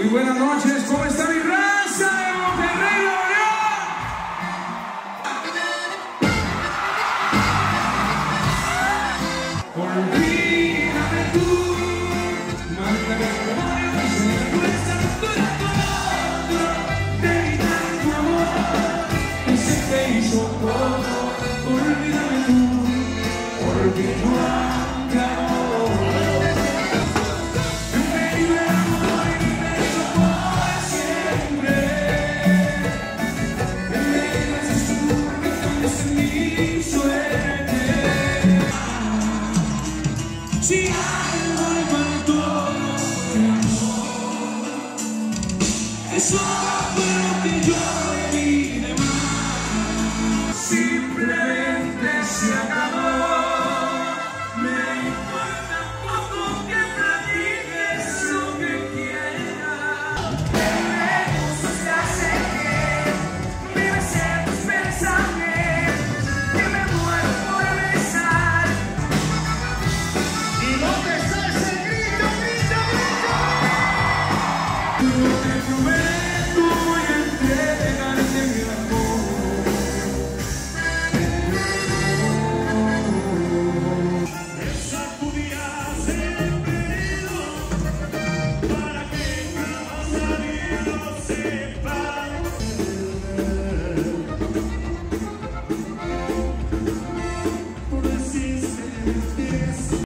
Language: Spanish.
Muy buenas noches, ¿cómo está mi raza de Monterrey, Nuevo León? Olvídame tú, mándame tu amor y se me cuesta todo de tu amor, y se te hizo todo. Olvídame tú, porque no acabó. Si algo me faltó, eso